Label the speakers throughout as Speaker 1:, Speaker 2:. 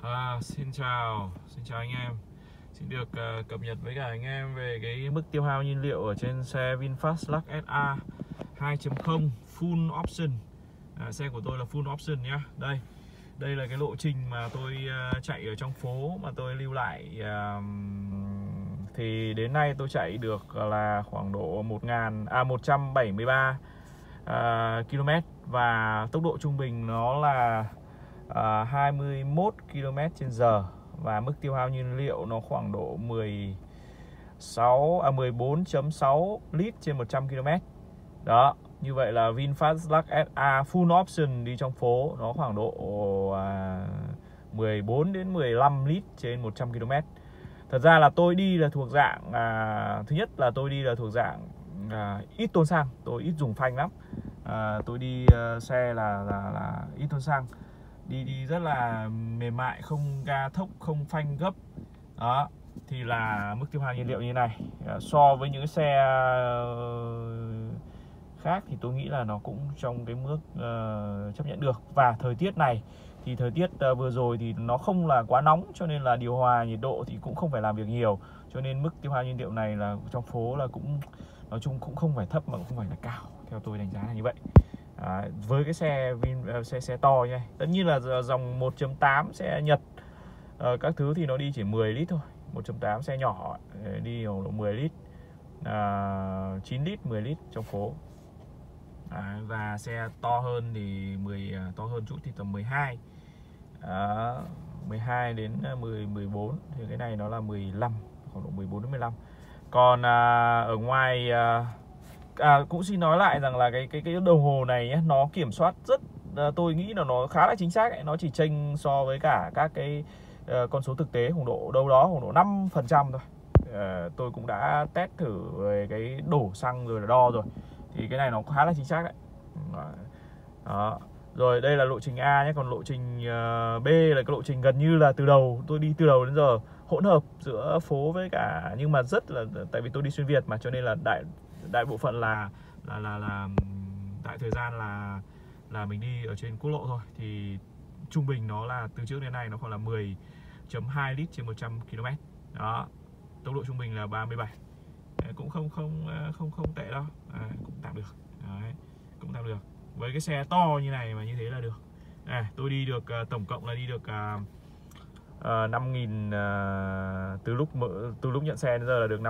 Speaker 1: Xin chào anh em. Xin được cập nhật với cả anh em về cái mức tiêu hao nhiên liệu ở trên xe VinFast Lux SA 2.0 Full Option. Xe của tôi là Full Option nhá. Đây là cái lộ trình mà tôi chạy ở trong phố mà tôi lưu lại. Thì đến nay tôi chạy được là khoảng độ 173 km và tốc độ trung bình nó là 21 km/h và mức tiêu hao nhiên liệu nó khoảng độ 14.6 lít trên 100 km. Đó, như vậy là VinFast Lux SA Full Option đi trong phố nó khoảng độ 14 đến 15 lít trên 100 km. Thật ra là tôi đi là thuộc dạng thứ nhất là tôi đi là thuộc dạng ít tôn xăng, tôi ít dùng phanh lắm. Tôi đi xe là ít tôn xăng, đi rất là mềm mại, không ga thốc, không phanh gấp. Đó, thì là mức tiêu hao nhiên liệu như này. So với những cái xe khác thì tôi nghĩ là nó cũng trong cái mức chấp nhận được. Và thời tiết này thì thời tiết vừa rồi thì nó không là quá nóng, cho nên là điều hòa nhiệt độ thì cũng không phải làm việc nhiều, cho nên mức tiêu hao nhiên liệu này là trong phố là cũng nói chung cũng không phải thấp mà cũng không phải là cao, theo tôi đánh giá là như vậy. Với cái xe to nha, tất nhiên là dòng 1.8 xe Nhật các thứ thì nó đi chỉ 10 lít thôi. 1.8 xe nhỏ đi khoảng độ 10 lít, 9 lít, 10 lít trong phố. Và xe to hơn thì to hơn chút thì tầm 12 đến 14, thì cái này nó là 15, khoảng độ 14 đến 15. Còn ở ngoài cũng xin nói lại rằng là cái đồng hồ này nhé, nó kiểm soát rất tôi nghĩ là nó khá là chính xác ấy. Nó chỉ chênh so với cả các cái con số thực tế khoảng độ đâu đó khoảng độ 5% thôi. Tôi cũng đã test thử về cái đổ xăng rồi là đo rồi, thì cái này nó khá là chính xác đấy. Đó. Rồi đây là lộ trình A nhé, còn lộ trình B là cái lộ trình gần như là tôi đi từ đầu đến giờ, hỗn hợp giữa phố với cả, nhưng mà rất là, tại vì tôi đi xuyên Việt mà, cho nên là đại bộ phận là đại thời gian là mình đi ở trên quốc lộ thôi, thì trung bình nó là từ trước đến nay nó còn là 10.2 lít trên 100 km. Đó, tốc độ trung bình là 37. Cũng không tệ đâu, cũng tạm được. Đấy, cũng tạm được. Với cái xe to như này mà như thế là được. Tôi đi được tổng cộng là đi được 5.000 từ lúc nhận xe đến giờ là được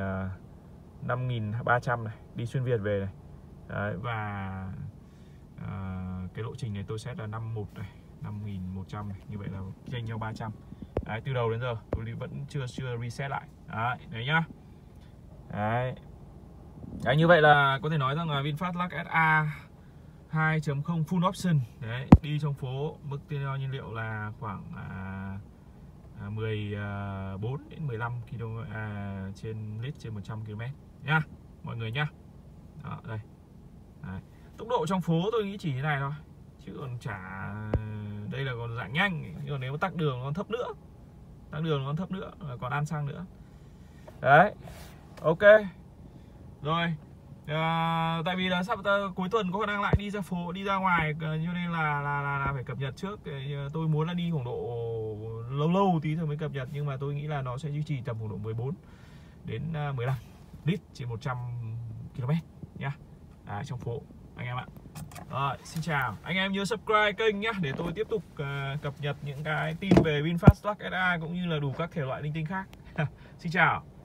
Speaker 1: 5.300 này, đi xuyên Việt về này. Đấy, và cái lộ trình này tôi set là 51 này, 5.100 này, như vậy là chênh nhau 300. Đấy, từ đầu đến giờ tôi vẫn chưa reset lại. Đấy nhá. Đấy, như vậy là có thể nói rằng là VinFast Lux SA 2.0 Full Option đấy, đi trong phố mức tiêu hao nhiên liệu là khoảng 14 đến 15 km trên lít trên 100 km nha mọi người nhá. Đó, đây. Đấy. Tốc độ trong phố tôi nghĩ chỉ thế này thôi, chứ còn chả, đây là còn dạng nhanh, còn nếu tắc đường còn thấp nữa, còn ăn xăng nữa. Đấy, ok rồi. Tại vì là sắp cuối tuần có khả năng lại đi ra phố, đi ra ngoài, cho nên là phải cập nhật trước. Tôi muốn là đi khoảng độ lâu tí rồi mới cập nhật, nhưng mà tôi nghĩ là nó sẽ duy trì tầm khoảng độ 14 đến 15 lít trên 100 km nhá. Trong phố anh em ạ. Rồi, xin chào. Anh em nhớ subscribe kênh nhé, để tôi tiếp tục cập nhật những cái tin về VinFast Lux SA cũng như là đủ các thể loại linh tinh khác. Xin chào.